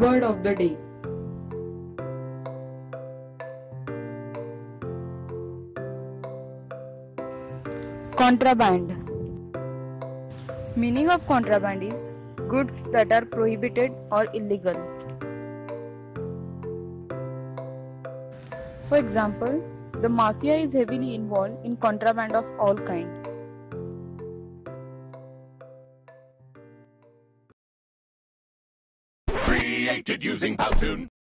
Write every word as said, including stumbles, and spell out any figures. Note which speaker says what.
Speaker 1: Word of the day. Contraband. Meaning of contraband is goods that are prohibited or illegal. For example, the mafia is heavily involved in contraband of all kinds.
Speaker 2: Created using Powtoon.